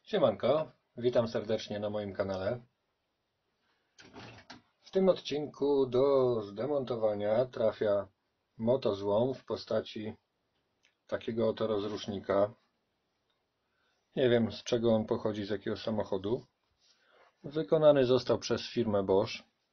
Siemanko, witam serdecznie na moim kanale. W tym odcinku do zdemontowania trafia motozłom w postaci takiego oto rozrusznika. Nie wiem, z czego on pochodzi, z jakiego samochodu. Wykonany został przez firmę Bosch.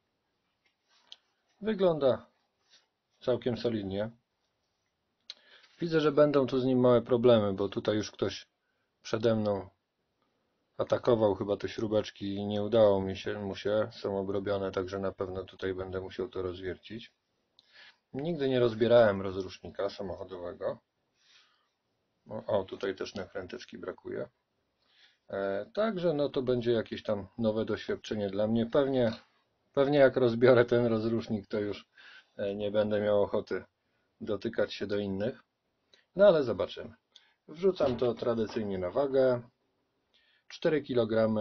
Wygląda całkiem solidnie. Widzę, że będą tu z nim małe problemy, bo tutaj już ktoś przede mną atakował chyba te śrubeczki i nie udało mu się, są obrobione, także na pewno tutaj będę musiał to rozwiercić. Nigdy nie rozbierałem rozrusznika samochodowego. O, tutaj też nakręteczki brakuje. Także no to będzie jakieś tam nowe doświadczenie dla mnie. Pewnie jak rozbiorę ten rozrusznik, to już nie będę miał ochoty dotykać się do innych. No ale zobaczymy. Wrzucam to tradycyjnie na wagę. 4 kg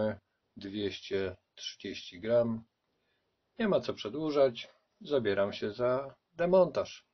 230 g. Nie ma co przedłużać. Zabieram się za demontaż.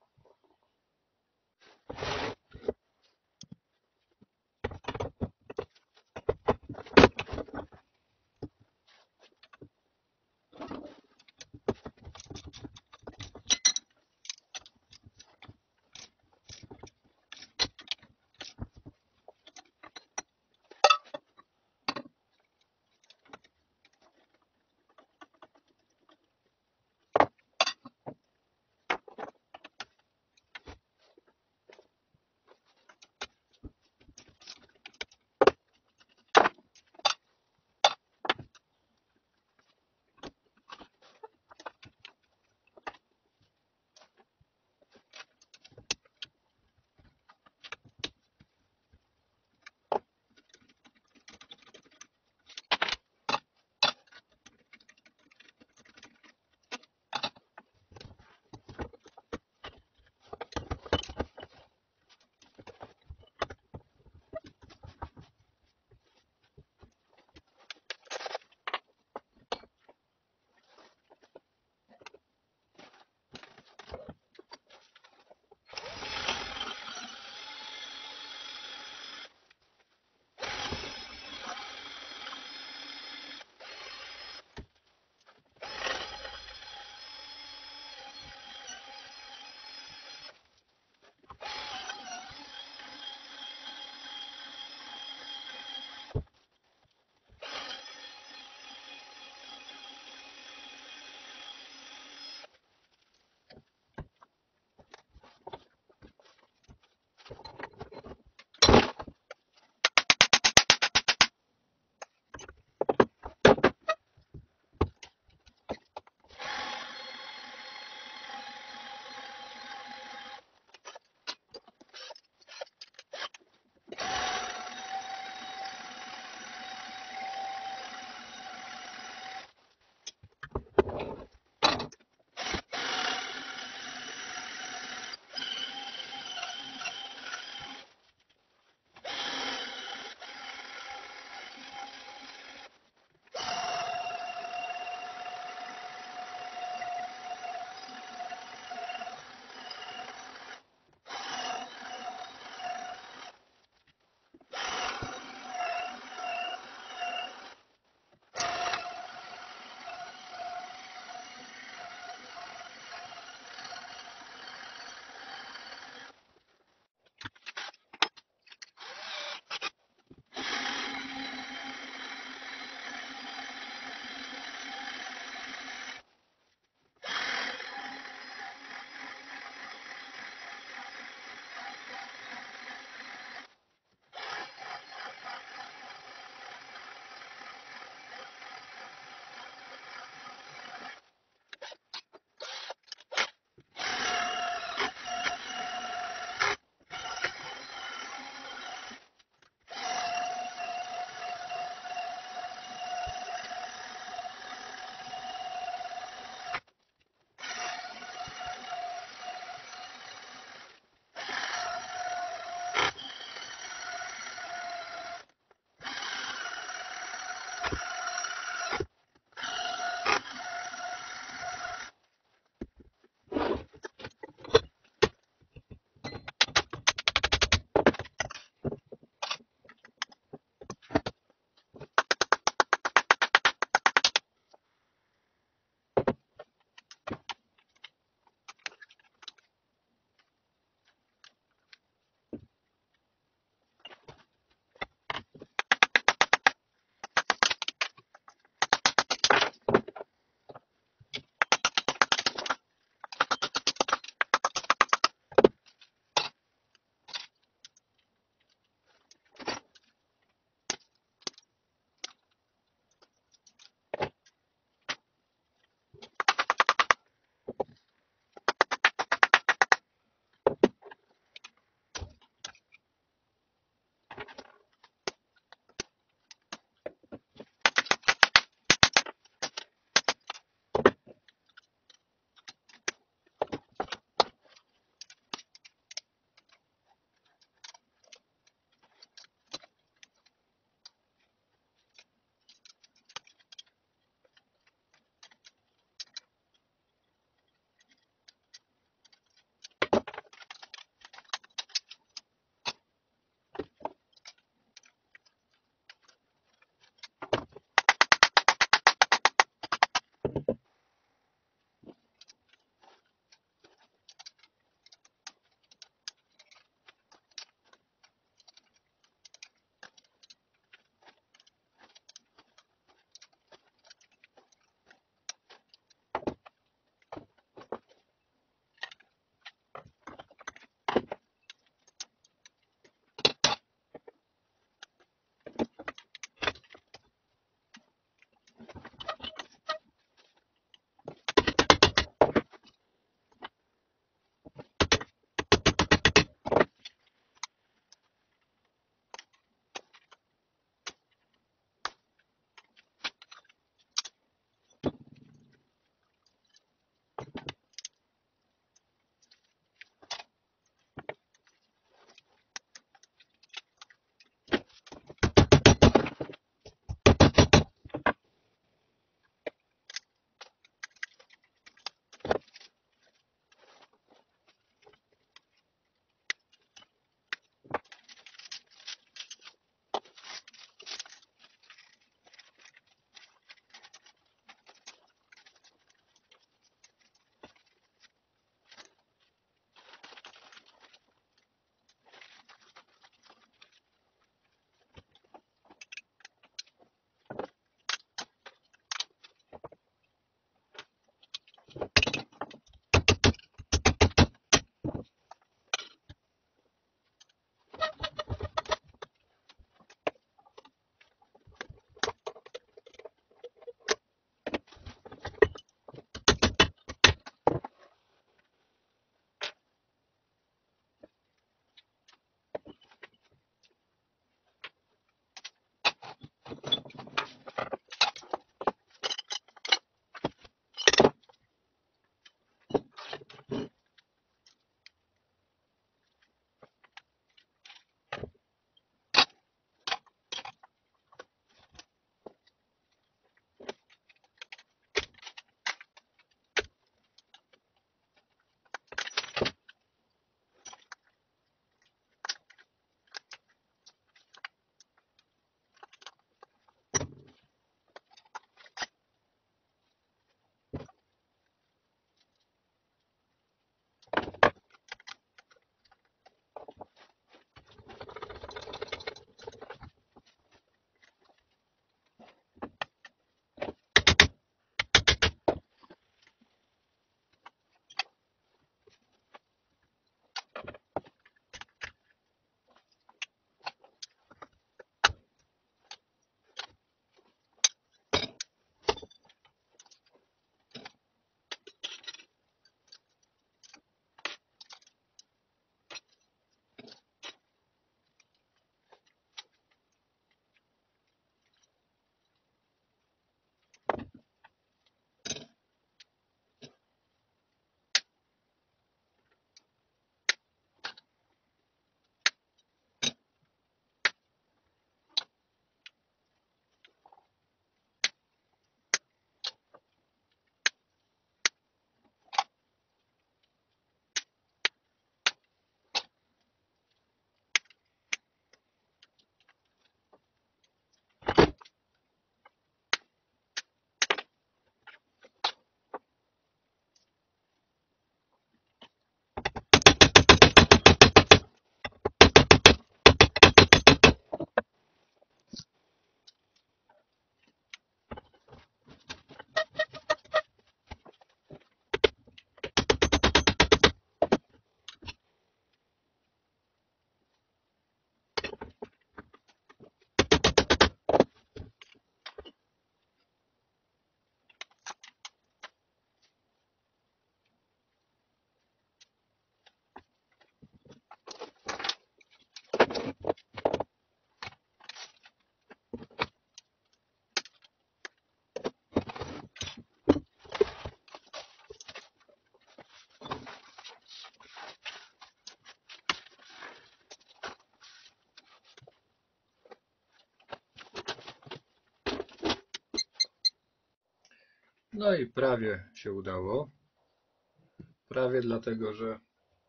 No i prawie się udało. Prawie dlatego, że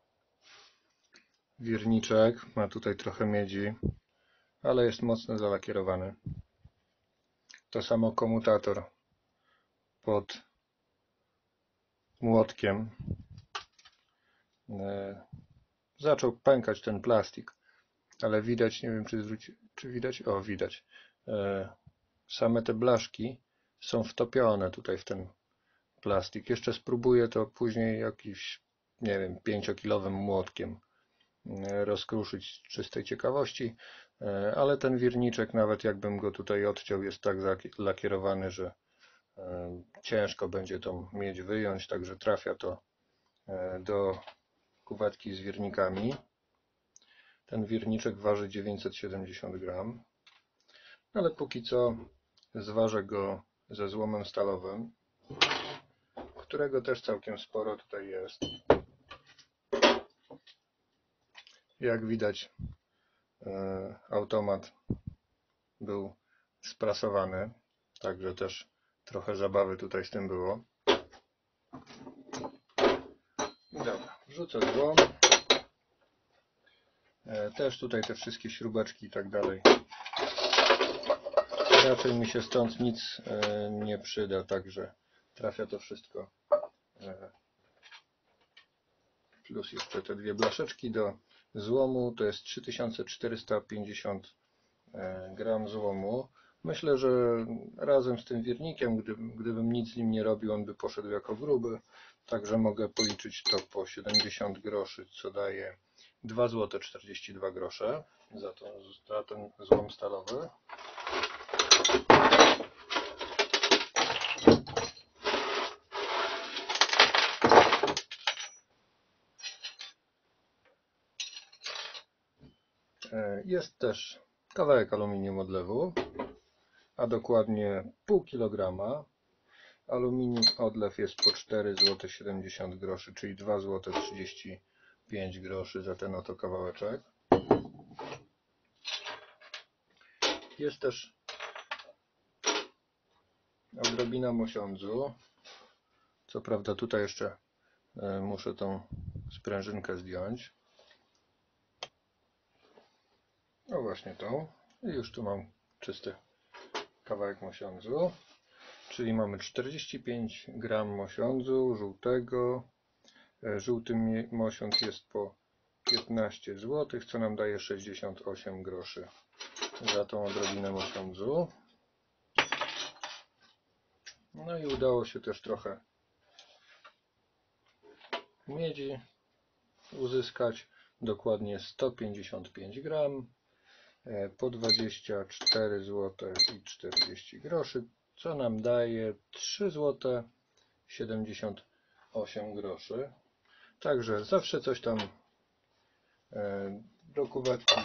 wirniczek ma tutaj trochę miedzi, ale jest mocno zalakierowany. To samo komutator pod młotkiem zaczął pękać ten plastik, ale widać, nie wiem czy widać, o widać, same te blaszki są wtopione tutaj w ten plastik. Jeszcze spróbuję to później jakimś, nie wiem, 5-kilowym młotkiem rozkruszyć z czystej ciekawości, ale ten wirniczek, nawet jakbym go tutaj odciął, jest tak zalakierowany, że ciężko będzie tą miedź wyjąć, także trafia to do kuwetki z wirnikami. Ten wirniczek waży 970 gram, ale póki co zważę go ze złomem stalowym, którego też całkiem sporo tutaj jest. Jak widać, automat był sprasowany, także też trochę zabawy tutaj z tym było. Dobra, wrzucę złom. Też tutaj te wszystkie śrubeczki i tak dalej. Raczej mi się stąd nic nie przyda, także trafia to wszystko. Plus jeszcze te dwie blaszeczki do złomu, to jest 3450 gram złomu. Myślę, że razem z tym wirnikiem, gdybym nic z nim nie robił, on by poszedł jako gruby. Także mogę policzyć to po 70 groszy, co daje 2,42 zł za ten złom stalowy. Jest też kawałek aluminium odlewu, a dokładnie pół kilograma. Aluminium odlew jest po 4,70 zł, czyli 2,35 zł za ten oto kawałeczek. Jest też odrobina mosiądzu. Co prawda tutaj jeszcze muszę tą sprężynkę zdjąć. No właśnie tą. I już tu mam czysty kawałek mosiądzu. Czyli mamy 45 gram mosiądzu żółtego. Żółty mosiądz jest po 15 zł, co nam daje 68 groszy za tą odrobinę mosiądzu. No i udało się też trochę miedzi uzyskać, dokładnie 155 gram po 24 zł i 40 groszy, co nam daje 3 zł 78 groszy. Także zawsze coś tam do kuwetki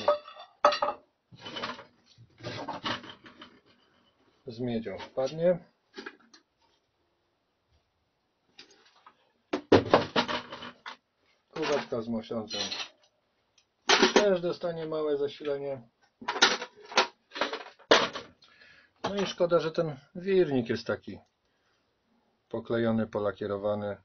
z miedzią wpadnie. Kuwetka z mosiądzem też dostanie małe zasilenie. No i szkoda, że ten wirnik jest taki poklejony, polakierowany.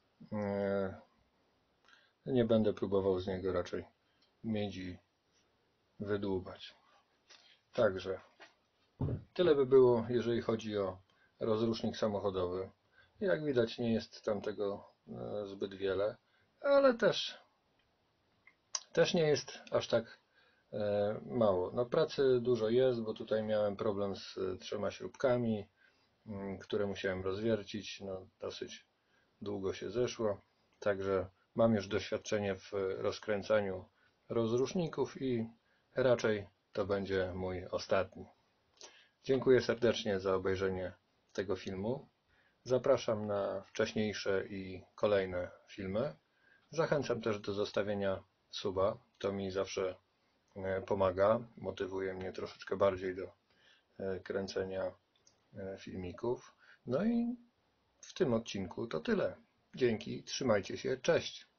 Nie będę próbował z niego raczej miedzi wydłubać. Także tyle by było, jeżeli chodzi o rozrusznik samochodowy. Jak widać, nie jest tam tego zbyt wiele, ale też nie jest aż tak mało. No, pracy dużo jest, bo tutaj miałem problem z 3 śrubkami, które musiałem rozwiercić. No, dosyć długo się zeszło. Także mam już doświadczenie w rozkręcaniu rozruszników i raczej to będzie mój ostatni. Dziękuję serdecznie za obejrzenie tego filmu. Zapraszam na wcześniejsze i kolejne filmy. Zachęcam też do zostawienia suba. To mi zawsze pomaga, motywuje mnie troszeczkę bardziej do kręcenia filmików. No i w tym odcinku to tyle. Dzięki, trzymajcie się, cześć!